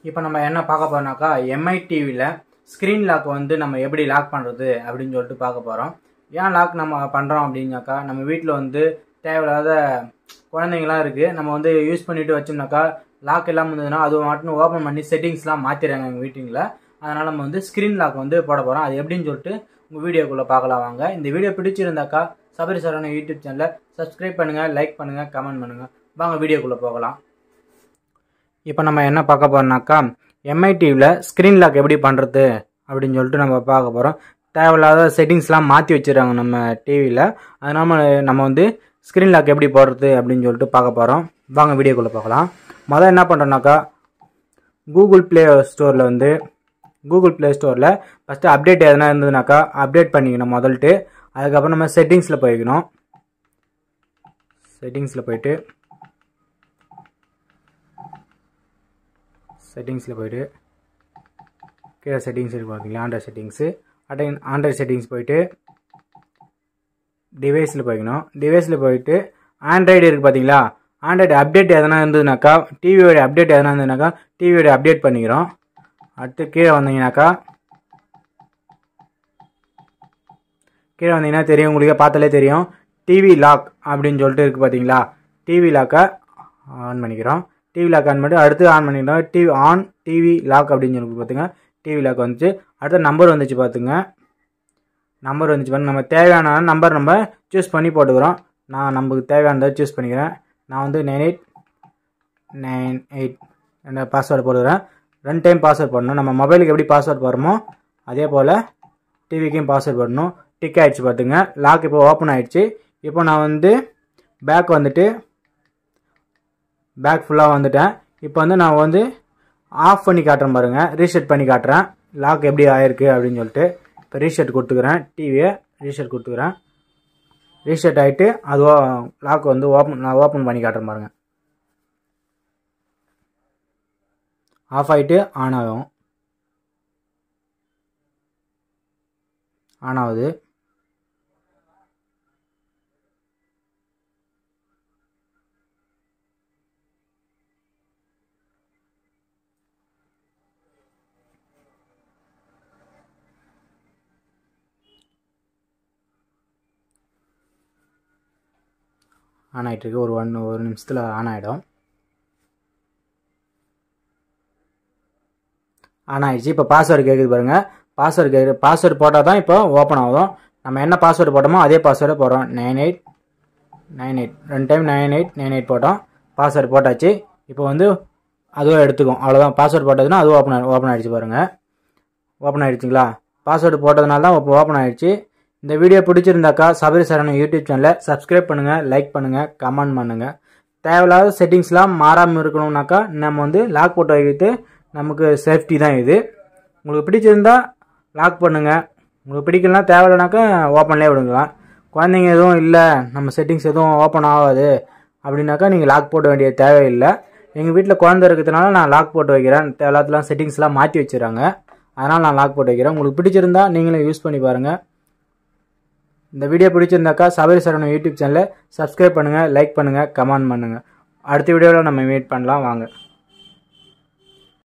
இப்போ நம்ம என்ன பார்க்க போறோம்னாக்கா எம்ஐ டிவியில் ஸ்க்ரீன் லாக் வந்து நம்ம எப்படி லாக் பண்ணுறது அப்படின்னு சொல்லிட்டு பார்க்க போகிறோம். ஏன் லாக் நம்ம பண்ணுறோம் அப்படின்னாக்கா, நம்ம வீட்டில் வந்து தேவையில்லாத குழந்தைங்களாம் இருக்குது. நம்ம வந்து யூஸ் பண்ணிட்டு வச்சோம்னாக்கா லாக் இல்லாமல் இருந்ததுன்னா அது மட்டும் ஓப்பன் பண்ணி செட்டிங்ஸ்லாம் மாற்றிடுறாங்க எங்கள் வீட்டிங்கில். அதனால் நம்ம வந்து ஸ்க்ரீன் லாக் வந்து போட போகிறோம். அது எப்படின்னு சொல்லிட்டு உங்கள் வீடியோக்குள்ளே பார்க்கலாம் வாங்க. இந்த வீடியோ பிடிச்சிருந்தாக்கா சபரி சரவண யூடியூப் சேனலை சப்ஸ்கிரைப் பண்ணுங்கள், லைக் பண்ணுங்கள், கமெண்ட் பண்ணுங்கள். வாங்க வீடியோக்குள்ளே போகலாம். இப்போ நம்ம என்ன பார்க்க போகிறோம்னாக்கா, எம்ஐ டிவியில் ஸ்க்ரீன் லாக் எப்படி பண்ணுறது அப்படின்னு சொல்லிட்டு நம்ம பார்க்க போகிறோம். தேவையில்லாத செட்டிங்ஸ்லாம் மாற்றி வச்சுருக்காங்க நம்ம டிவியில். அதனால் நம்ம வந்து ஸ்க்ரீன் லாக் எப்படி போடுறது அப்படின்னு சொல்லிட்டு பார்க்க போகிறோம். வாங்க வீடியோக்குள்ளே பார்க்கலாம். முதல்ல என்ன பண்ணுறோம்னாக்கா, கூகுள் ப்ளே ஸ்டோரில் ஃபஸ்ட்டு அப்டேட் எதனா இருந்ததுனாக்கா அப்டேட் பண்ணிக்கணும் முதல்ட்டு. அதுக்கப்புறம் நம்ம செட்டிங்ஸில் போய்க்கணும். செட்டிங்ஸில் போயிட்டு கீழே செட்டிங்ஸ் இருக்கு பார்த்தீங்களா, ஆண்ட்ராய்ட் செட்டிங்ஸு. ஆண்ட்ராய்ட் செட்டிங்ஸ் போயிட்டு டிவைஸில் போய்க்கணும். டிவைஸில் போயிட்டு ஆண்ட்ராய்டு இருக்குது பார்த்தீங்களா, ஆண்ட்ராய்டு அப்டேட் எதனா இருந்ததுனாக்கா, டிவியோட அப்டேட் எதனா இருந்ததுனாக்கா டிவியோட அப்டேட் பண்ணிக்கிறோம். அடுத்து கீழே வந்தீங்கன்னா தெரியும், உங்களுக்கு பார்த்தாலே தெரியும், டிவி லாக் அப்படின்னு சொல்லிட்டு இருக்குது பார்த்தீங்களா. டிவி லாக்கை ஆன் பண்ணிக்கிறோம். டிவி லாக் ஆன் பண்ணிட்டு அடுத்து ஆன் பண்ணிக்கிறோம். டிவி லாக் அப்படின்னு சொல்லி பார்த்துங்க. டிவி லாக் வந்துச்சு. அடுத்த நம்பர் வந்துச்சு பார்த்துங்க. நம்பர் வந்துச்சு பாருங்க. நம்ம தேவையான நம்பர் நம்ம சூஸ் பண்ணி போட்டுக்கிறோம். நான் நமக்கு தேவையானதை சூஸ் பண்ணிக்கிறேன். நான் வந்து 9898 என்ற பாஸ்வேர்டு போட்டுக்கிறேன். 2 டைம் பாஸ்வேர்ட் போடணும். நம்ம மொபைலுக்கு எப்படி பாஸ்வேர்ட் போடுறோமோ அதே போல் டிவிக்கும் பாஸ்வேர்ட் போடணும். டிக் ஆகிடுச்சு பார்த்துங்க. லாக் இப்போ ஓப்பன் ஆகிடுச்சு. இப்போ நான் வந்து பேக் ஃபுல்லாக வந்துட்டேன். இப்போ வந்து நான் வந்து ஆஃப் பண்ணி காட்டுறேன் பாருங்கள். ரீசெட் பண்ணி காட்டுறேன் லாக் எப்படி ஆயிருக்கு அப்படின்னு சொல்லிட்டு. இப்போ ரீசெட் கொடுத்துக்கிறேன். டிவியை ரீசெட் கொடுத்துக்கிறேன். ரீசெட் ஆகிட்டு அதுவாக லாக் வந்து ஓப்பன் பண்ணி காட்டுறேன் பாருங்கள். ஆஃப் ஆகிட்டு ஆன் ஆகுது. ஆன் ஆகிட்டுருக்கு. ஒரு நிமிஷத்தில் ஆன் ஆகிடும். ஆன் ஆகிடுச்சு. இப்போ பாஸ்வேர்டு கேட்குது பாருங்கள். பாஸ்வேர்டு போட்டால் தான் இப்போ ஓப்பன் ஆகும். நம்ம என்ன பாஸ்வேர்டு போட்டோமோ அதே பாஸ்வேர்டை போடுறோம். 9898 2 டைம் 9898 போட்டோம். பாஸ்வேர்டு போட்டாச்சு. இப்போ வந்து அதுவும் எடுத்துக்கும். அவ்வளோதான். பாஸ்வேர்டு போட்டதுன்னா அதுவும் ஓப்பன் ஆகிடுச்சு பாருங்கள். ஓப்பன் ஆகிடுச்சிங்களா. பாஸ்வேர்டு போட்டதுனால தான் இப்போ ஓப்பன் ஆகிடுச்சு. இந்த வீடியோ பிடிச்சிருந்தாக்கா சபரி சரவண யூடியூப் சேனலை சப்ஸ்கிரைப் பண்ணுங்கள், லைக் பண்ணுங்கள், கமெண்ட் பண்ணுங்கள். தேவையில்லாத செட்டிங்ஸ்லாம் மாறாமல் இருக்கணும்னாக்கா நம்ம வந்து லாக் போட்டு வைக்கிறது நமக்கு சேஃப்டி தான் இது. உங்களுக்கு பிடிச்சிருந்தா லாக் பண்ணுங்கள். உங்களுக்கு பிடிக்கலனா தேவையில்லைனாக்கா ஓப்பன்லேயே விடுங்கலாம். குழந்தைங்க எதுவும் இல்லை, நம்ம செட்டிங்ஸ் எதுவும் ஓப்பன் ஆகாது அப்படின்னாக்கா நீங்கள் லாக் போட வேண்டிய தேவையில்லை. எங்கள் வீட்டில் குழந்தை இருக்கிறதுனால நான் லாக் போட்டு வைக்கிறேன். எல்லாத்துலாம் செட்டிங்ஸ்லாம் மாற்றி வச்சுறாங்க. அதனால் நான் லாக் போட்டு வைக்கிறேன். உங்களுக்கு பிடிச்சிருந்தா நீங்களும் யூஸ் பண்ணி பாருங்கள். இந்த வீடியோ பிடிச்சிருந்தாக்கா சபரி சரவண யூடியூப் சேனலை சப்ஸ்கிரைப் பண்ணுங்கள், லைக் பண்ணுங்கள், கமெண்ட் பண்ணுங்கள். அடுத்த வீடியோவில் நம்ம மீட் பண்ணலாம் வாங்க.